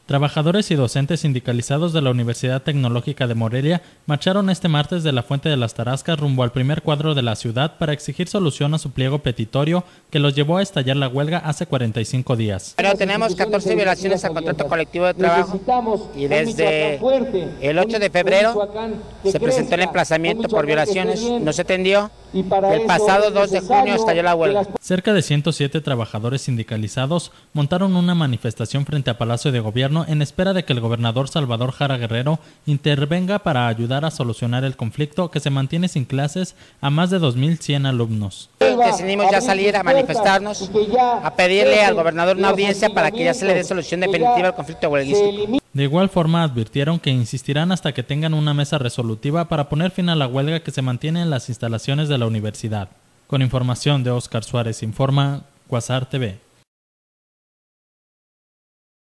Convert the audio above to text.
Trabajadores y docentes sindicalizados de la Universidad Tecnológica de Morelia marcharon este martes de la Fuente de las Tarascas rumbo al primer cuadro de la ciudad para exigir solución a su pliego petitorio que los llevó a estallar la huelga hace 45 días. Pero tenemos 14 violaciones al contrato colectivo de trabajo y desde el 8 de febrero se presentó el emplazamiento por violaciones, no se atendió. El pasado 2 de junio estalló la huelga. Cerca de 107 trabajadores sindicalizados montaron una manifestación frente a Palacio de Gobierno en espera de que el gobernador Salvador Jara Guerrero intervenga para ayudar a solucionar el conflicto que se mantiene sin clases a más de 2.100 alumnos. Decidimos ya salir a manifestarnos, a pedirle al gobernador una audiencia para que ya se le dé solución definitiva al conflicto huelguístico. De igual forma advirtieron que insistirán hasta que tengan una mesa resolutiva para poner fin a la huelga que se mantiene en las instalaciones de la universidad. Con información de Óscar Suárez informa Cuasar TV.